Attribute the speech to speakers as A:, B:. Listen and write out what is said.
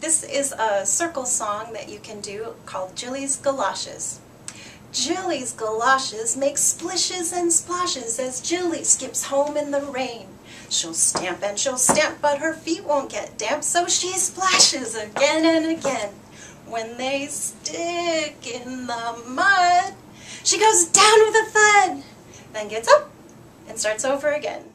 A: This is a circle song that you can do called Gilly's Galoshes. Gilly's galoshes make splishes and splashes as Gilly skips home in the rain. She'll stamp and she'll stamp, but her feet won't get damp, so she splashes again and again. When they stick in the mud, she goes down with a thud, then gets up and starts over again.